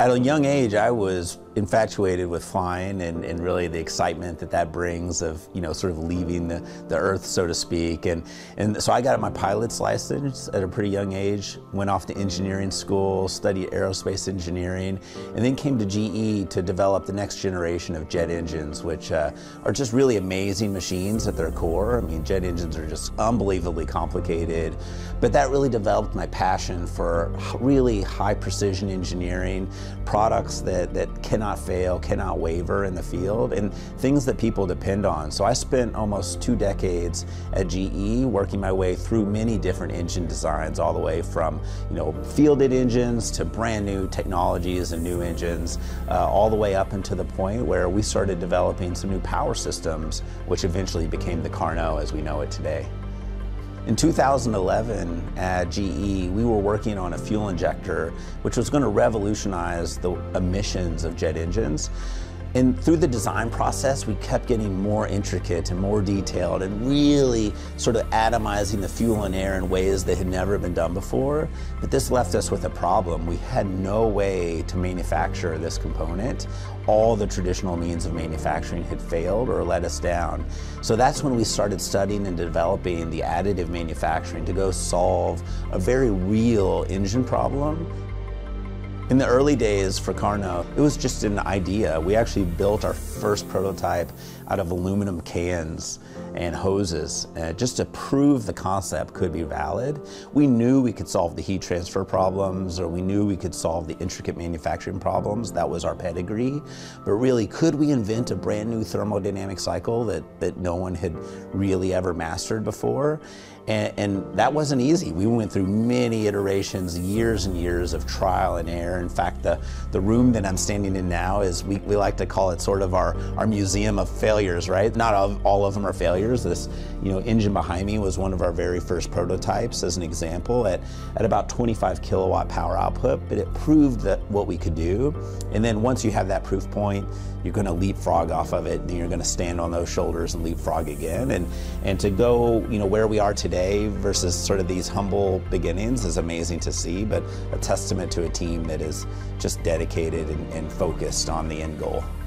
At a young age, I was infatuated with flying and really the excitement that brings of, sort of leaving the earth, so to speak. And so I got my pilot's license at a pretty young age, went off to engineering school, studied aerospace engineering, and then came to GE to develop the next generation of jet engines, which are just really amazing machines at their core. I mean, jet engines are just unbelievably complicated, but that really developed my passion for really high precision engineering, products that cannot fail, cannot waver in the field, and things that people depend on. So I spent almost 2 decades at GE working my way through many different engine designs, all the way from fielded engines to brand new technologies and new engines, all the way up until the point where we started developing some new power systems, which eventually became the KARNO as we know it today. In 2011 at GE, we were working on a fuel injector which was going to revolutionize the emissions of jet engines. And through the design process, we kept getting more intricate and more detailed and really sort of atomizing the fuel and air in ways that had never been done before. But this left us with a problem. We had no way to manufacture this component. All the traditional means of manufacturing had failed or let us down. So that's when we started studying and developing the additive manufacturing to go solve a very real engine problem. In the early days for KARNO, it was just an idea. We actually built our first prototype out of aluminum cans and hoses just to prove the concept could be valid. We knew we could solve the heat transfer problems, or we knew we could solve the intricate manufacturing problems. That was our pedigree. But really, could we invent a brand new thermodynamic cycle that no one had really ever mastered before? And that wasn't easy. We went through many iterations, years and years of trial and error. In fact, the room that I'm standing in now is, we like to call it sort of our museum of failures, right? Not all of them are failures. This engine behind me was one of our very first prototypes, as an example, at about 25 kilowatt power output, but it proved that what we could do. And then once you have that proof point, you're going to leapfrog off of it, and you're going to stand on those shoulders and leapfrog again. And to go where we are today versus sort of these humble beginnings is amazing to see, but a testament to a team that is just dedicated and focused on the end goal.